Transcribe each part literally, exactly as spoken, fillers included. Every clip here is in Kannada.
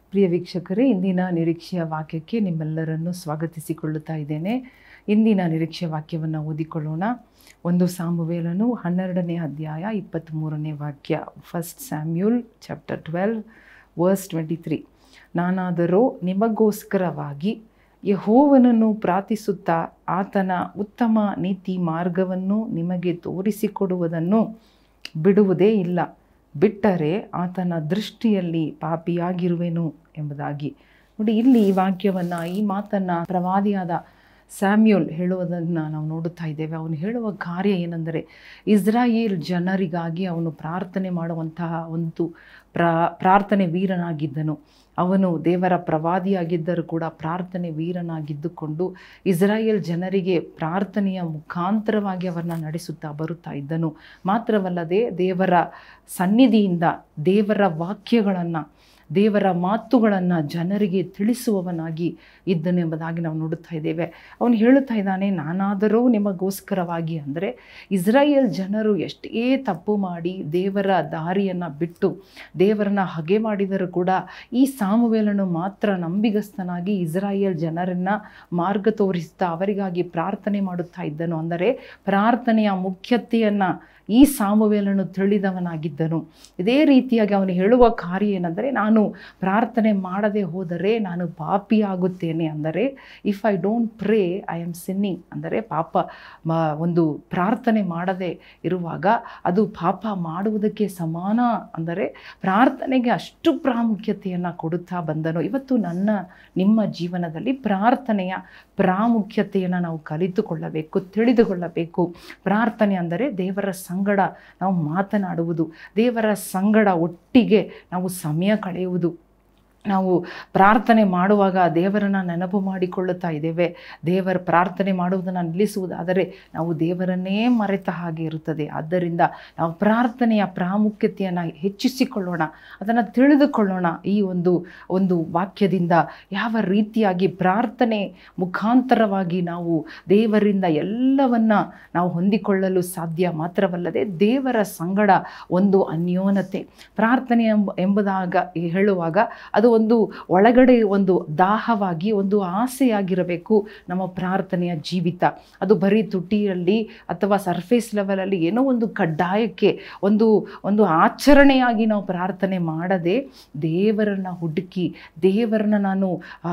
ಪ್ರಿಯ ವೀಕ್ಷಕರೇ, ಇಂದಿನ ನಿರೀಕ್ಷೆಯ ವಾಕ್ಯಕ್ಕೆ ನಿಮ್ಮೆಲ್ಲರನ್ನು ಸ್ವಾಗತಿಸಿಕೊಳ್ಳುತ್ತಾ ಇದ್ದೇನೆ. ಇಂದಿನ ನಿರೀಕ್ಷೆಯ ವಾಕ್ಯವನ್ನು ಓದಿಕೊಳ್ಳೋಣ. ಒಂದು ಸಾಮುವೇಲನು ಹನ್ನೆರಡನೇ ಅಧ್ಯಾಯ ಇಪ್ಪತ್ತ್ಮೂರನೇ ವಾಕ್ಯ. First Samuel chapter twelve verse twenty three. ನಾನಾದರೋ ನಿಮಗೋಸ್ಕರವಾಗಿ ಯೆಹೋವನನ್ನು ಪ್ರಾರ್ಥಿಸುತ್ತಾ ಆತನ ಉತ್ತಮ ನೀತಿ ಮಾರ್ಗವನ್ನು ನಿಮಗೆ ತೋರಿಸಿಕೊಡುವುದನ್ನು ಬಿಡುವುದೇ ಇಲ್ಲ, ಬಿಟ್ಟರೆ ಆತನ ದೃಷ್ಟಿಯಲ್ಲಿ ಪಾಪಿಯಾಗಿರುವೆನು ಎಂಬುದಾಗಿ. ನೋಡಿ, ಇಲ್ಲಿ ಈ ವಾಕ್ಯವನ್ನು, ಈ ಮಾತನ್ನು ಪ್ರವಾದಿಯಾದ ಸ್ಯಾಮ್ಯೂಲ್ ಹೇಳುವುದನ್ನು ನಾವು ನೋಡುತ್ತಾ ಇದ್ದೇವೆ. ಅವನು ಹೇಳುವ ಕಾರ್ಯ ಏನೆಂದರೆ, ಇಸ್ರಾಯೇಲ್ ಜನರಿಗಾಗಿ ಅವನು ಪ್ರಾರ್ಥನೆ ಮಾಡುವಂತಹ ಒಂದು ಪ್ರಾ ಪ್ರಾರ್ಥನೆ ವೀರನಾಗಿದ್ದನು. ಅವನು ದೇವರ ಪ್ರವಾದಿಯಾಗಿದ್ದರೂ ಕೂಡ ಪ್ರಾರ್ಥನೆ ವೀರನಾಗಿದ್ದುಕೊಂಡು ಇಸ್ರಾಯೇಲ್ ಜನರಿಗೆ ಪ್ರಾರ್ಥನೆಯ ಮುಖಾಂತರವಾಗಿ ಅವರನ್ನು ನಡೆಸುತ್ತಾ ಬರುತ್ತಾ ಇದ್ದನು. ಮಾತ್ರವಲ್ಲದೆ ದೇವರ ಸನ್ನಿಧಿಯಿಂದ ದೇವರ ವಾಕ್ಯಗಳನ್ನು, ದೇವರ ಮಾತುಗಳನ್ನು ಜನರಿಗೆ ತಿಳಿಸುವವನಾಗಿ ಇದ್ದನು ಎಂಬುದಾಗಿ ನಾವು ನೋಡುತ್ತಾ ಇದ್ದೇವೆ. ಅವನು ಹೇಳುತ್ತಾ ಇದ್ದಾನೆ, ನಾನಾದರೂ ನಿಮಗೋಸ್ಕರವಾಗಿ. ಅಂದರೆ ಇಸ್ರಾಯೇಲ್ ಜನರು ಎಷ್ಟೇ ತಪ್ಪು ಮಾಡಿ ದೇವರ ದಾರಿಯನ್ನು ಬಿಟ್ಟು ದೇವರನ್ನ ಹಗೆ ಮಾಡಿದರೂ ಕೂಡ ಈ ಸಾಮುವೇಲನು ಮಾತ್ರ ನಂಬಿಗಸ್ತನಾಗಿ ಇಸ್ರಾಯೇಲ್ ಜನರನ್ನು ಮಾರ್ಗ ತೋರಿಸ್ತಾ ಅವರಿಗಾಗಿ ಪ್ರಾರ್ಥನೆ ಮಾಡುತ್ತಾ ಇದ್ದನು. ಅಂದರೆ ಪ್ರಾರ್ಥನೆಯ ಮುಖ್ಯತೆಯನ್ನು ಈ ಸಾಮುವೇಲನು ತಿಳಿದವನಾಗಿದ್ದನು. ಇದೇ ರೀತಿಯಾಗಿ ಅವನು ಹೇಳುವ ಕಾರ್ಯ ಏನೆಂದರೆ, ನಾನು ಪ್ರಾರ್ಥನೆ ಮಾಡದೆ ಹೋದರೆ ನಾನು ಪಾಪಿಯಾಗುತ್ತೇನೆ. ಅಂದರೆ if I don't pray I am sinning. ಅಂದರೆ ಪಾಪ ಒಂದು ಪ್ರಾರ್ಥನೆ ಮಾಡದೆ ಇರುವಾಗ ಅದು ಪಾಪ ಮಾಡುವುದಕ್ಕೆ ಸಮಾನ. ಅಂದರೆ ಪ್ರಾರ್ಥನೆಗೆ ಅಷ್ಟು ಪ್ರಾಮುಖ್ಯತೆಯನ್ನು ಕೊಡುತ್ತಾ ಬಂದನು. ಇವತ್ತು ನನ್ನ ನಿಮ್ಮ ಜೀವನದಲ್ಲಿ ಪ್ರಾರ್ಥನೆಯ ಪ್ರಾಮುಖ್ಯತೆಯನ್ನು ನಾವು ಕಲಿತುಕೊಳ್ಳಬೇಕು, ತಿಳಿದುಕೊಳ್ಳಬೇಕು. ಪ್ರಾರ್ಥನೆ ಅಂದರೆ ದೇವರ ಸಂಗಡ ನಾವು ಮಾತನಾಡುವುದು, ದೇವರ ಸಂಗಡ ಒಟ್ಟಿಗೆ ನಾವು ಸಮಯ ಕಳೆಯುವುದು. ನಾವು ಪ್ರಾರ್ಥನೆ ಮಾಡುವಾಗ ದೇವರನ್ನು ನೆನಪು ಮಾಡಿಕೊಳ್ಳುತ್ತಾ ಇದ್ದೇವೆ. ದೇವರ ಪ್ರಾರ್ಥನೆ ಮಾಡುವುದನ್ನು ನಿಲ್ಲಿಸುವುದಾದರೆ ನಾವು ದೇವರನ್ನೇ ಮರೆತ ಹಾಗೆ ಇರುತ್ತದೆ. ಆದ್ದರಿಂದ ನಾವು ಪ್ರಾರ್ಥನೆಯ ಪ್ರಾಮುಖ್ಯತೆಯನ್ನು ಹೆಚ್ಚಿಸಿಕೊಳ್ಳೋಣ, ಅದನ್ನು ತಿಳಿದುಕೊಳ್ಳೋಣ. ಈ ಒಂದು ಒಂದು ವಾಕ್ಯದಿಂದ ಯಾವ ರೀತಿಯಾಗಿ ಪ್ರಾರ್ಥನೆ ಮುಖಾಂತರವಾಗಿ ನಾವು ದೇವರಿಂದ ಎಲ್ಲವನ್ನ ನಾವು ಹೊಂದಿಕೊಳ್ಳಲು ಸಾಧ್ಯ. ಮಾತ್ರವಲ್ಲದೆ ದೇವರ ಸಂಗಡ ಒಂದು ಅನ್ಯೋನ್ಯತೆ. ಪ್ರಾರ್ಥನೆ ಎಂಬ ಎಂಬುದಾಗ ಹೇಳುವಾಗ ಅದು ಒಂದು ಒಳಗಡೆ ಒಂದು ದಾಹವಾಗಿ, ಒಂದು ಆಸೆಯಾಗಿರಬೇಕು ನಮ್ಮ ಪ್ರಾರ್ಥನೆಯ ಜೀವಿತ. ಅದು ಬರೀ ತುಟಿಯಲ್ಲಿ ಅಥವಾ ಸರ್ಫೇಸ್ ಲೆವೆಲಲ್ಲಿ ಏನೋ ಒಂದು ಕಡ್ಡಾಯಕ್ಕೆ ಒಂದು ಒಂದು ಆಚರಣೆಯಾಗಿ ನಾವು ಪ್ರಾರ್ಥನೆ ಮಾಡದೆ ದೇವರನ್ನು ಹುಡುಕಿ, ದೇವರನ್ನ ನಾನು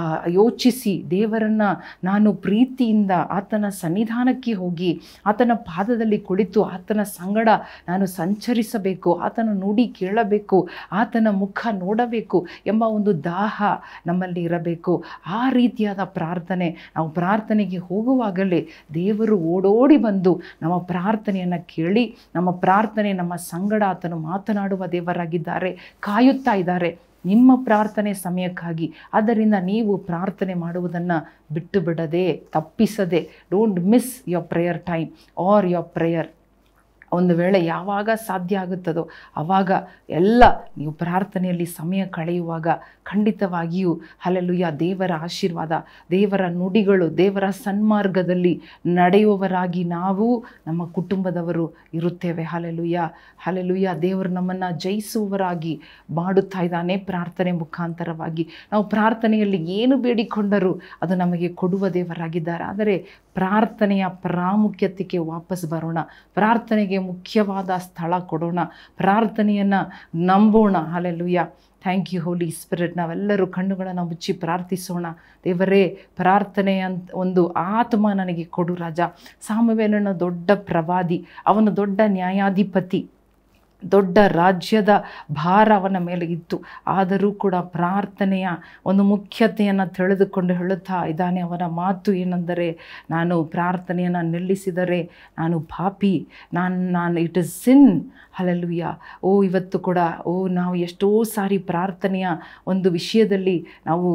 ಯೋಚಿಸಿ, ದೇವರನ್ನು ನಾನು ಪ್ರೀತಿಯಿಂದ ಆತನ ಸನ್ನಿಧಾನಕ್ಕೆ ಹೋಗಿ ಆತನ ಪಾದದಲ್ಲಿ ಕುಳಿತು ಆತನ ಸಂಗಡ ನಾನು ಸಂಚರಿಸಬೇಕು, ಆತನ ನುಡಿ ಕೇಳಬೇಕು, ಆತನ ಮುಖ ನೋಡಬೇಕು ಎಂಬ ಒಂದು ದಾಹ ನಮ್ಮಲ್ಲಿ ಇರಬೇಕು. ಆ ರೀತಿಯಾದ ಪ್ರಾರ್ಥನೆ, ನಾವು ಪ್ರಾರ್ಥನೆಗೆ ಹೋಗುವಾಗಲೇ ದೇವರು ಓಡೋಡಿ ಬಂದು ನಮ್ಮ ಪ್ರಾರ್ಥನೆಯನ್ನು ಕೇಳಿ, ನಮ್ಮ ಪ್ರಾರ್ಥನೆ ನಮ್ಮ ಸಂಗಡ ಆತನು ಮಾತನಾಡುವ ದೇವರಾಗಿದ್ದಾರೆ, ಕಾಯುತ್ತಾ ಇದ್ದಾರೆ ನಿಮ್ಮ ಪ್ರಾರ್ಥನೆ ಸಮಯಕ್ಕಾಗಿ. ಆದ್ದರಿಂದ ನೀವು ಪ್ರಾರ್ಥನೆ ಮಾಡುವುದನ್ನು ಬಿಟ್ಟು ಬಿಡದೆ, ತಪ್ಪಿಸದೆ, don't miss your prayer time or your prayer. ಒಂದು ವೇಳೆ ಯಾವಾಗ ಸಾಧ್ಯ ಆಗುತ್ತದೋ ಆವಾಗ ಎಲ್ಲ ನೀವು ಪ್ರಾರ್ಥನೆಯಲ್ಲಿ ಸಮಯ ಕಳೆಯುವಾಗ ಖಂಡಿತವಾಗಿಯೂ ಹಲ್ಲೆಲೂಯಾ ದೇವರ ಆಶೀರ್ವಾದ, ದೇವರ ನುಡಿಗಳು, ದೇವರ ಸನ್ಮಾರ್ಗದಲ್ಲಿ ನಡೆಯುವವರಾಗಿ ನಾವು ನಮ್ಮ ಕುಟುಂಬದವರು ಇರುತ್ತೇವೆ. ಹಲ್ಲೆಲೂಯಾ ಹಲ್ಲೆಲೂಯಾ ದೇವರು ನಮ್ಮನ್ನು ಜಯಿಸುವವರಾಗಿ ಮಾಡುತ್ತಾ ಇದ್ದಾನೆ ಪ್ರಾರ್ಥನೆ ಮುಖಾಂತರವಾಗಿ. ನಾವು ಪ್ರಾರ್ಥನೆಯಲ್ಲಿ ಏನು ಬೇಡಿಕೊಂಡರೂ ಅದು ನಮಗೆ ಕೊಡುವ ದೇವರಾಗಿದ್ದಾರೆ. ಆದರೆ ಪ್ರಾರ್ಥನೆಯ ಪ್ರಾಮುಖ್ಯತೆಗೆ ವಾಪಸ್ ಬರೋಣ, ಪ್ರಾರ್ಥನೆಗೆ ಮುಖ್ಯವಾದ ಸ್ಥಳ ಕೊಡೋಣ, ಪ್ರಾರ್ಥನೆಯನ್ನು ನಂಬೋಣ. Hallelujah. Thank you Holy Spirit. ನಾವೆಲ್ಲರೂ ಕಣ್ಣುಗಳನ್ನು ಮುಚ್ಚಿ ಪ್ರಾರ್ಥಿಸೋಣ. ದೇವರೇ, ಪ್ರಾರ್ಥನೆಯ ಒಂದು ಆತ್ಮ ನನಗೆ ಕೊಡು ರಾಜ. ಸಾಮುವೇಲನ ದೊಡ್ಡ ಪ್ರವಾದಿ, ಅವನು ದೊಡ್ಡ ನ್ಯಾಯಾಧಿಪತಿ, ದೊಡ್ಡ ರಾಜ್ಯದ ಭಾರ ಅವನ ಮೇಲೆ ಇತ್ತು. ಆದರೂ ಕೂಡ ಪ್ರಾರ್ಥನೆಯ ಒಂದು ಮುಖ್ಯತೆಯನ್ನು ತಿಳಿದುಕೊಂಡು ಹೇಳುತ್ತಾ ಇದ್ದಾನೆ. ಅವನ ಮಾತು ಏನೆಂದರೆ, ನಾನು ಪ್ರಾರ್ಥನೆಯನ್ನು ನಿಲ್ಲಿಸಿದರೆ ನಾನು ಪಾಪಿ, ನಾನು ನಾನು ಇಟ್ ಇಸ್ ಸಿನ್. ಹಲ್ಲೆಲೂಯಾ. ಓ ಇವತ್ತು ಕೂಡ ಓ ನಾವು ಎಷ್ಟೋ ಸಾರಿ ಪ್ರಾರ್ಥನೆಯ ಒಂದು ವಿಷಯದಲ್ಲಿ ನಾವು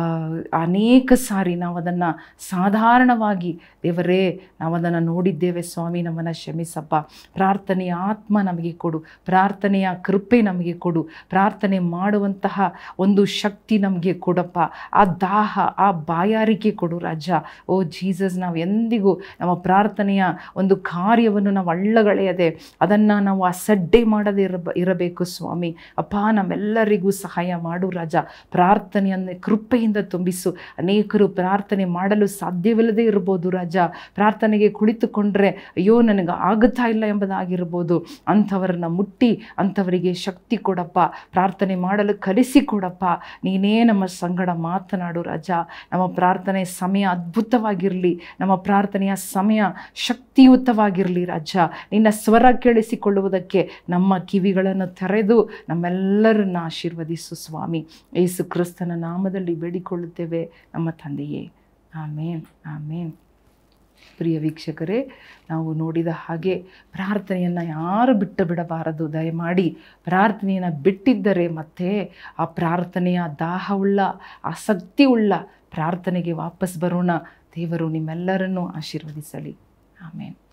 ಅನೇಕ ಸಾರಿ ನಾವು ಅದನ್ನು ಸಾಧಾರಣವಾಗಿ, ದೇವರೇ ನಾವು ಅದನ್ನು ನೋಡಿದ್ದೇವೆ ಸ್ವಾಮಿ, ನಮ್ಮನ್ನು ಕ್ಷಮಿಸಪ್ಪ, ಪ್ರಾರ್ಥನೆಯ ಆತ್ಮ ನಮಗೆ ಕೊಡು, ಪ್ರಾರ್ಥನೆಯ ಕೃಪೆ ನಮಗೆ ಕೊಡು, ಪ್ರಾರ್ಥನೆ ಮಾಡುವಂತಹ ಒಂದು ಶಕ್ತಿ ನಮಗೆ ಕೊಡಪ್ಪ, ಆ ದಾಹ, ಆ ಬಾಯಾರಿಕೆ ಕೊಡು ರಾಜ. ಓ ಜೀಸಸ್, ನಾವು ಎಂದಿಗೂ ನಮ್ಮ ಪ್ರಾರ್ಥನೆಯ ಒಂದು ಕಾರ್ಯವನ್ನು ನಾವು ಅಳ್ಳಗಳೆಯದೆ ಅದನ್ನು ನಾವು ಅಸಡ್ಡೆ ಮಾಡದೇ ಇರ ಇರಬೇಕು ಸ್ವಾಮಿ. ಅಪ್ಪ, ನಮ್ಮೆಲ್ಲರಿಗೂ ಸಹಾಯ ಮಾಡು ರಾಜ. ಪ್ರಾರ್ಥನೆಯನ್ನು ಕೃಪೆಯಿಂದ ತುಂಬಿಸು. ಅನೇಕರು ಪ್ರಾರ್ಥನೆ ಮಾಡಲು ಸಾಧ್ಯವಿಲ್ಲದೆ ಇರ್ಬೋದು ರಾಜ. ಪ್ರಾರ್ಥನೆಗೆ ಕುಳಿತುಕೊಂಡ್ರೆ ಅಯ್ಯೋ ನನಗೆ ಆಗುತ್ತಾ ಇಲ್ಲ ಎಂಬುದಾಗಿರ್ಬೋದು. ಅಂಥವರನ್ನ ಮುಟ್ಟಿ ಅಂಥವರಿಗೆ ಶಕ್ತಿ ಕೊಡಪ್ಪ, ಪ್ರಾರ್ಥನೆ ಮಾಡಲು ಕಲಿಸಿಕೊಡಪ್ಪ. ನೀನೇ ನಮ್ಮ ಸಂಗಡ ಮಾತನಾಡು ರಾಜ. ನಮ್ಮ ಪ್ರಾರ್ಥನೆ ಸಮಯ ಅದ್ಭುತವಾಗಿರಲಿ, ನಮ್ಮ ಪ್ರಾರ್ಥನೆಯ ಸಮಯ ಶಕ್ತಿಯುತವಾಗಿರಲಿ ರಾಜ. ನಿನ್ನ ಸ್ವರ ಕೇಳಿಸಿಕೊಳ್ಳುವುದಕ್ಕೆ ನಮ್ಮ ಕಿವಿಗಳನ್ನು ತೆರೆದು ನಮ್ಮೆಲ್ಲರನ್ನ ಆಶೀರ್ವದಿಸು ಸ್ವಾಮಿ. ಯೇಸು ಕ್ರಿಸ್ತನ ನಾಮದಲ್ಲಿ ಬೇಡಿಕೊಳ್ಳುತ್ತೇವೆ ನಮ್ಮ ತಂದೆಯೇ, ಆಮೇನ್, ಆಮೇನ್. ಪ್ರಿಯ ವೀಕ್ಷಕರೇ, ನಾವು ನೋಡಿದ ಹಾಗೆ ಪ್ರಾರ್ಥನೆಯನ್ನು ಯಾರು ಬಿಟ್ಟು ಬಿಡಬಾರದು. ದಯಮಾಡಿ ಪ್ರಾರ್ಥನೆಯನ್ನು ಬಿಟ್ಟಿದ್ದರೆ ಮತ್ತೆ ಆ ಪ್ರಾರ್ಥನೆಯ ದಾಹವುಳ್ಳ, ಆಸಕ್ತಿಯುಳ್ಳ ಪ್ರಾರ್ಥನೆಗೆ ವಾಪಸ್ ಬರೋಣ. ದೇವರು ನಿಮ್ಮೆಲ್ಲರನ್ನೂ ಆಶೀರ್ವದಿಸಲಿ. ಆಮೇನ್.